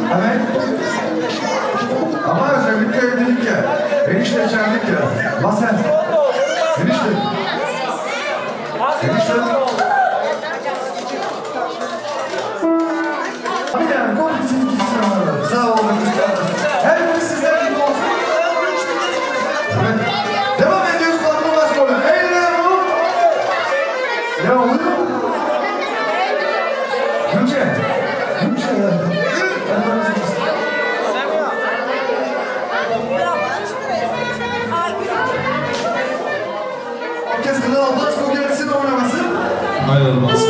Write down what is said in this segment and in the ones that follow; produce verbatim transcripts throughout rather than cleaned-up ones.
Evet. Ama özellikle dedik ya, enişte içerdik ya. La sen. Enişte. Enişte. Bir yani gol için gitsin onlara. Sağ olun. Her sizler gibi olsun. Evet. Devam ediyoruz patronlar sonra. Eğlen oğlum. Ya oluyor mu? Gülce. Gülce ya. Herkes Kral Abbas Kogelesi'nin oynaması. Ayrılmaz.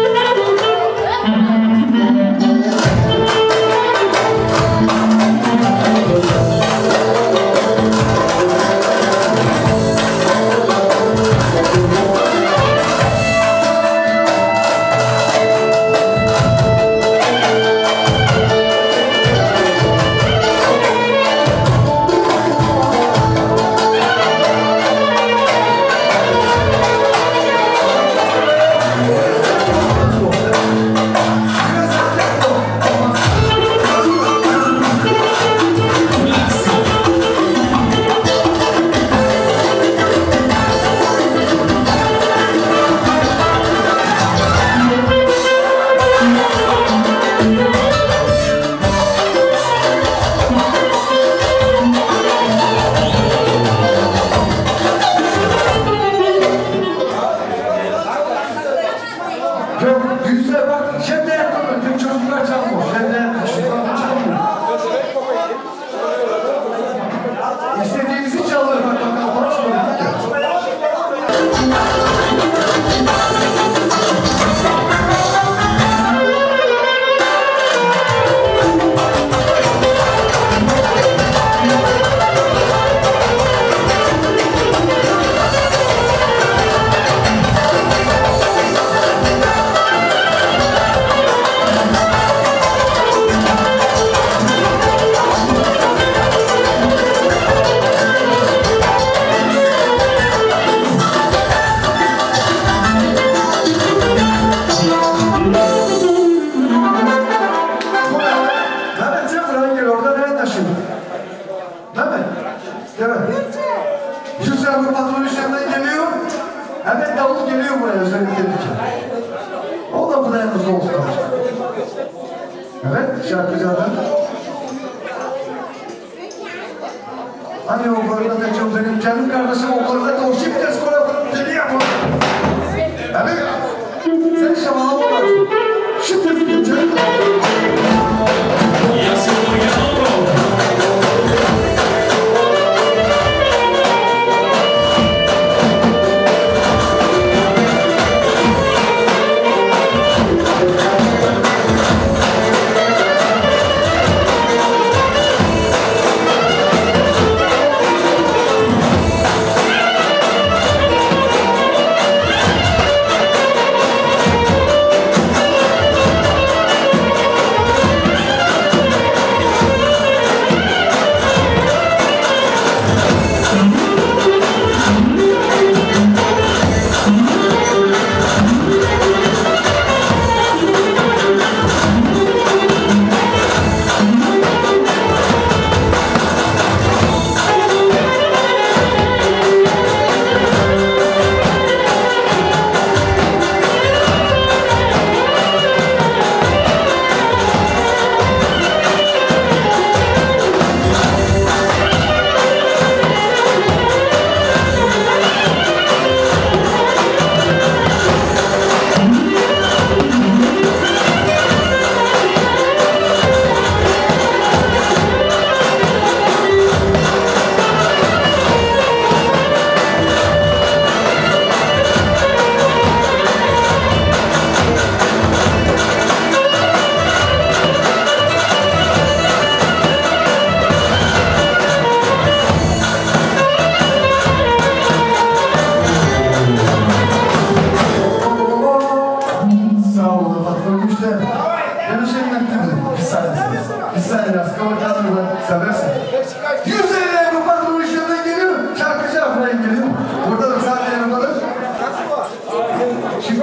Evet, şarkıcılar. Hani o konuda da benim canım kardeşim o konuda da o şipte skora deli yapar. Evet. Sen şamalama olacaksın. Şipte tutunca.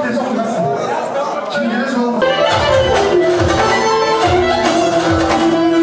Şimdi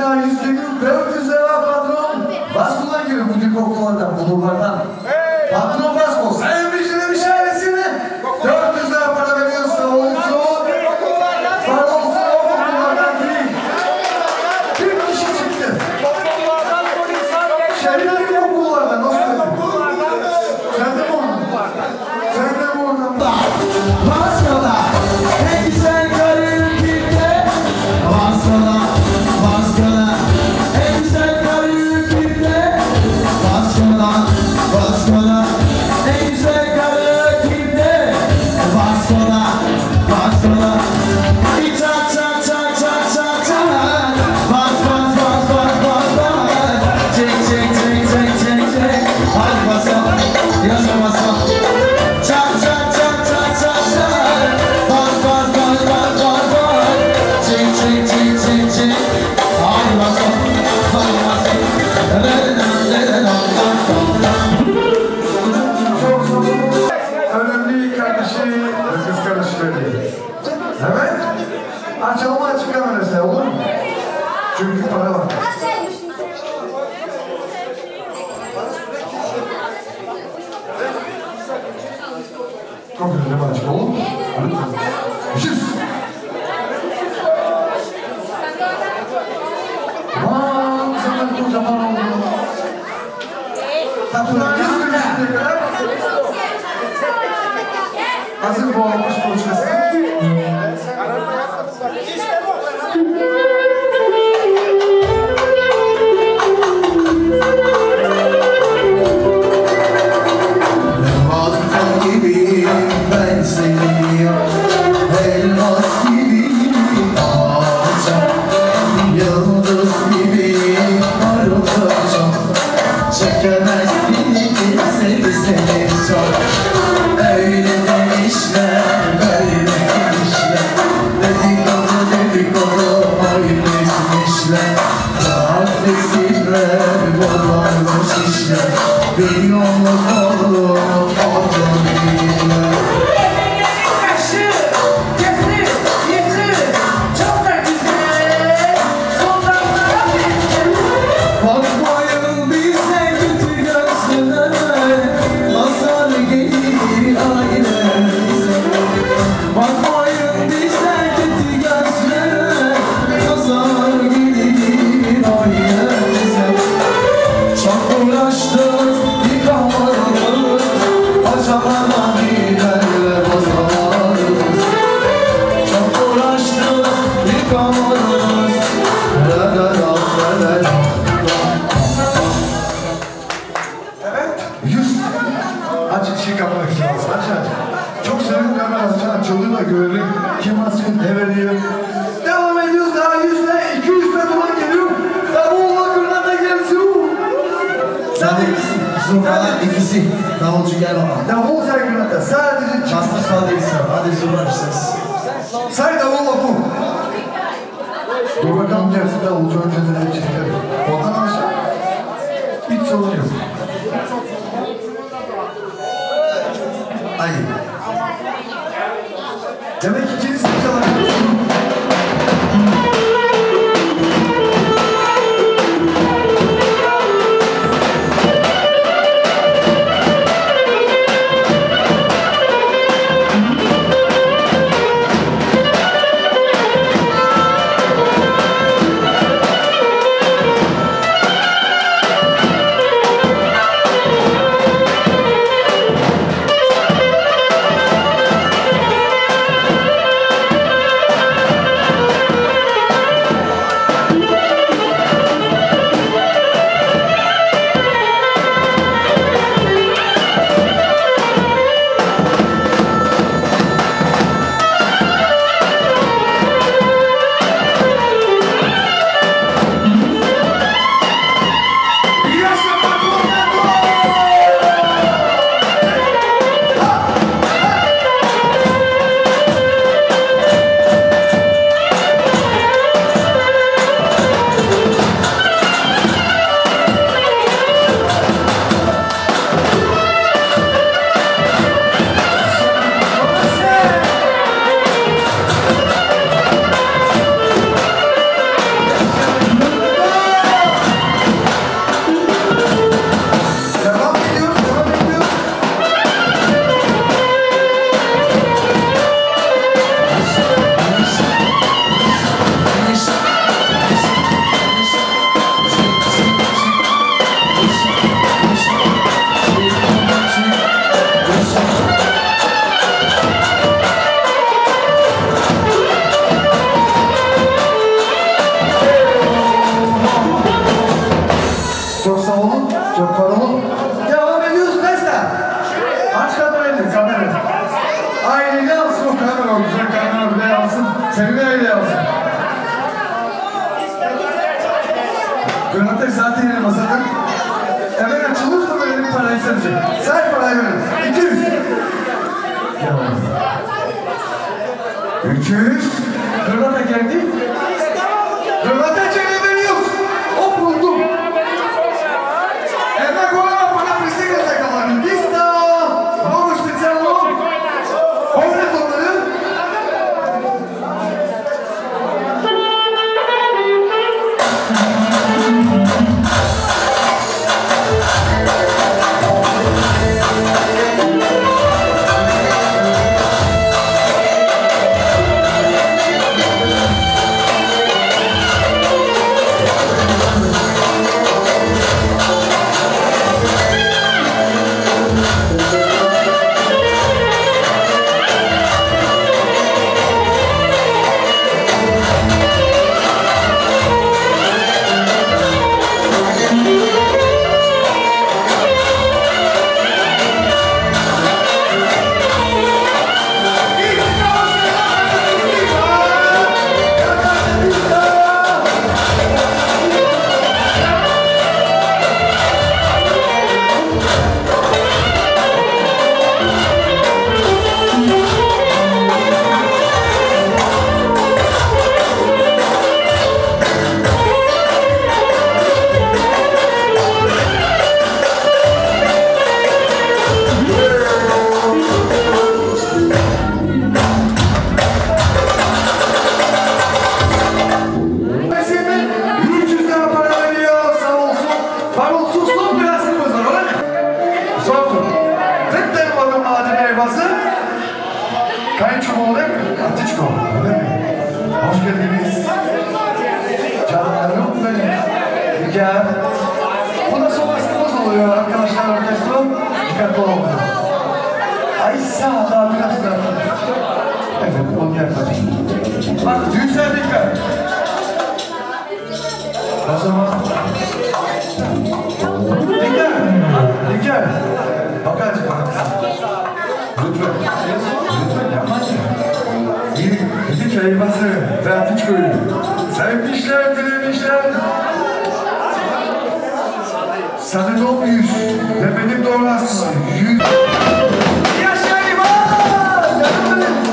daha yüz geliyor. dört yüz lira patron. Basko'dan geliyor bu tür kokulardan, bulurlardan. Patron Basko. Sayın Bişir'in bir ailesine dört yüz lira para veriyorsa olsun. Para olsun o kokulardan değil. Bir kişi çıktı. Şehirli kokulardan. Nasıl dedin? Sen de mi oradan? Sen de mi oradan? Basko'da en güzel karın kimde? Basko'da, Basko'da en güzel karın kimde? Basko'da, Basko'da en güzel karın kimde? Basko'da, Basko'da bir çak çak çak çak çak çak. Bas bas bas bas bas bas. Çek çek çek çek çek çek. Hadi Basko, yazma Basko. Çak çak çak çak çak çak. Bas bas bas bas bas bas. Çek çek çek çek çek. Hadi Basko, hadi Basko. Önemli kardeşi ve kız kardeşleri. Evet. Açalım açık kamerası olur mu? Çünkü para var. Çok güzel açık olur mu? Lütfen. Yüz. Aman sana kocaman oldu. Tatlılar yüz görüşüne kadar. Hazır bu olmuş konuşması. Elmas gibi ben seni, elmas gibi alacağım, yıldız gibi parlatacağım. Çekemez beni seni seni çok. Öyle demişler, böyle demişler. Dedikodu dedikodu paylaşmışlar. Adresler, dolarmış işler. Bir yolun olur, oradan bilirler. Bakmayın bize kötü gözlere, nazar gelir ailemize. Bakmayın bize kötü gözlere, nazar gelir ailemize. Çok uğraştık, yıkamadınız, acamadan giderler bozarız. Çok uğraştık, yıkamadınız, la la la la la. Evet. Yüz. Aç içi kapamak lazım. Aç aç. Çok sevindim kamerası. Aç açıldığını da görelim. Kim asıl ne veriyor. Devam ediyoruz. Daha yüzde, iki yüzde dolar geliyor. Davulla kırına da gelsin. Sen de ikisi. Zurna ikisi. Davulcu gel baba. Davul say kırına sadece çık. Bastır falan değilsin. Hadi zurna ses. Say davulla bu. Dur bakalım gelsin davulcu önceden ne çeker. Ondan aşağı. Hiç sorun yok. Haydi. Demek ki ikiniz de çalabiliyorsunuz. zaten elim masadır. Hemen açılırsa böyle bir parayı sadece. Say parayı verin. iki yüz. üç yüz. Kırlata geldi. Kırlata çene veriyoruz. O buldum. Hemen koyma bana pristik olacak ama. Lista. Novo specjalno. Ovdje onları. Kayınçoğlu değil mi? Atiçko, değil mi? Hoş geldiniz. Canlarım benim. Rica. Bu da son askımız oluyor arkadaşlar orkestro. Dikkatli olun. Ay sağ daha biraz da. Evet, onu yapalım. Bak, düğünsel dikkat. O zaman. Dikkat. Dikkat. Bakar mısın? Lütfen. Lütfen yapmayın. İyi, dedik Eyvaz'ı ve Atiçko'yu. Sevmişler, dilemişler. Sana doğru yüz ve benim doğru aslında yüz. Yaşa Eyvaz! Canım benim!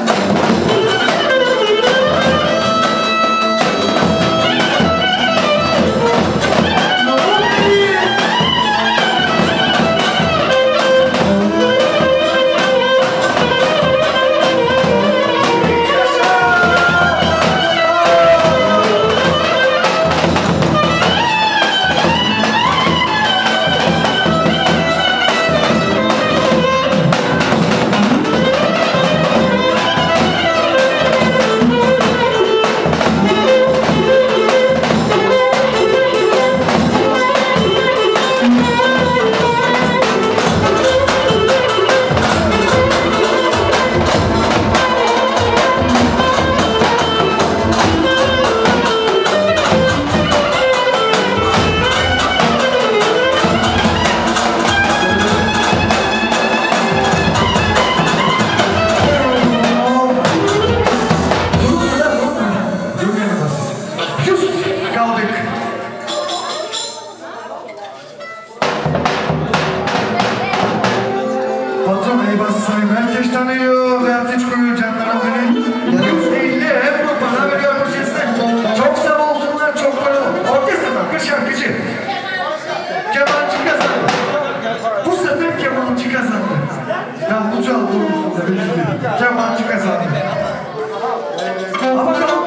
Herkes tanıyor ve Atiçko'yu canlarım benim. yüz elli euro para veriyor orkestra. Çok sağ olsunlar, çok para. Orkestrada bir şarkıcı. Kemancı kazandı. Bu sefer kemancı kazandı. Yavru çaldı. Kemancı kazandı. Ama bakalım.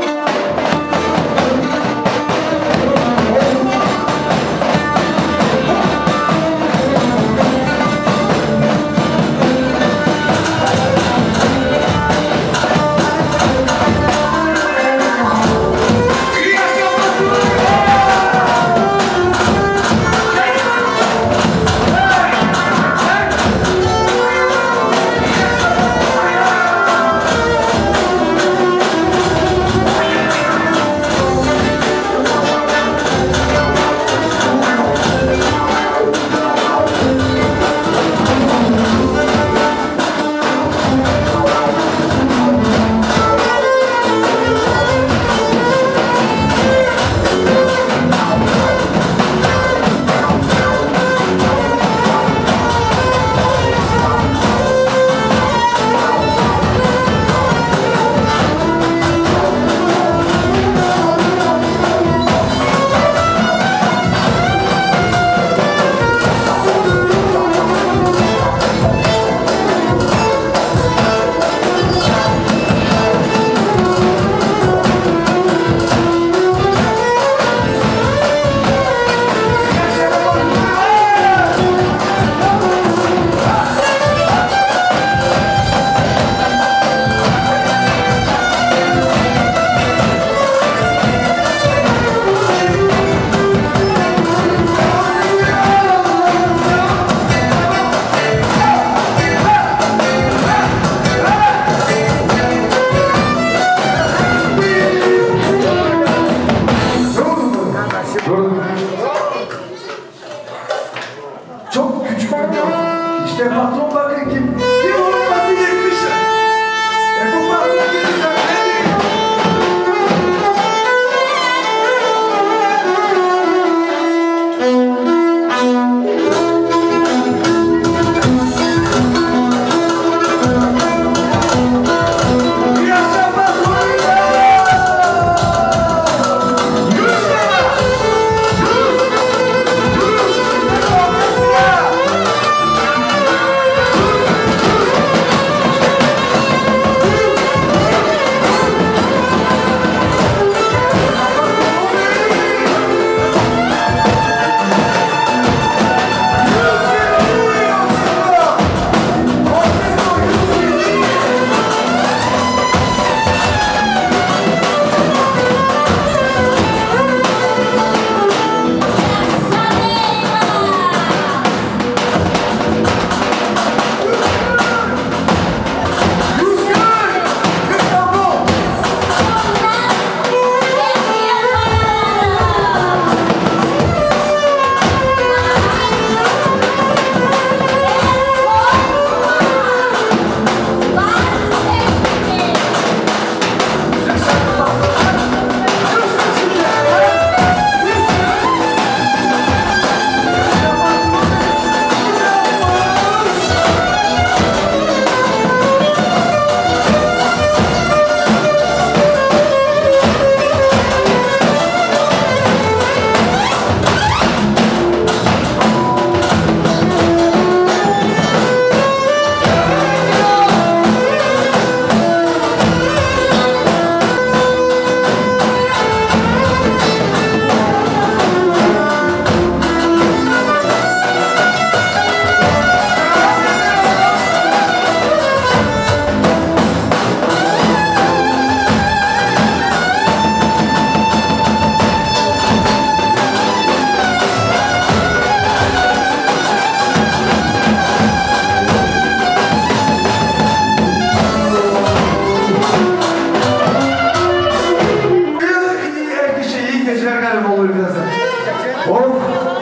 geceler galiba olur birazdan. Oğlum.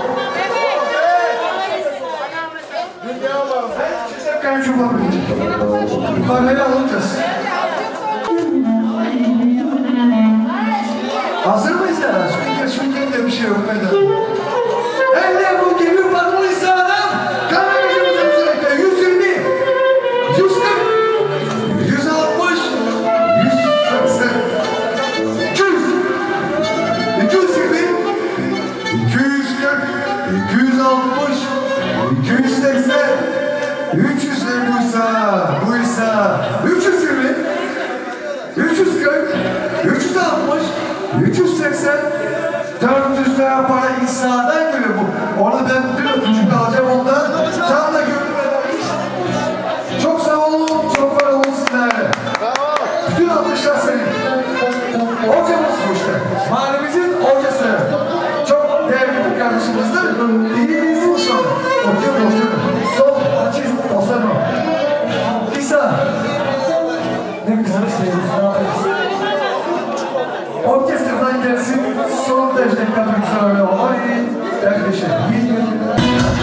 Ben çizim kayıcı olamayacağım. Yukarıya alacağız. Hazır mıyız ya? Şunker şunker diye bir şey yok bende. Eller bu gemi patlıysa kanalımızın sürekli yüz yirmi, yüz kırk, yüz altmış, yüz seksen, iki yüz, iki yüz yirmi, iki yüz kırk, iki yüz altmış, iki yüz seksen, üç yüz buysa, buysa, üç yüz yirmi, üç yüz kırk, üç yüz altmış, üç yüz seksen, dört yüz lira para İsa'dan geliyor bu. Onu ben bir öpücük alacağım ondan. Canla gönlüm. Çok sağ olun, çok var olun sizlerle. Bütün alkışlar senin. Hocamız bu işte. Mahallemizin hocası. Çok değerli bir kardeşimizdir. İyi olsun. Okuyorum, okuyorum. Sol, açayım, olsun o. İsa. Ne güzel şey. Orkestradan gelsin, son derece kadın söyle olayı, yaklaşık.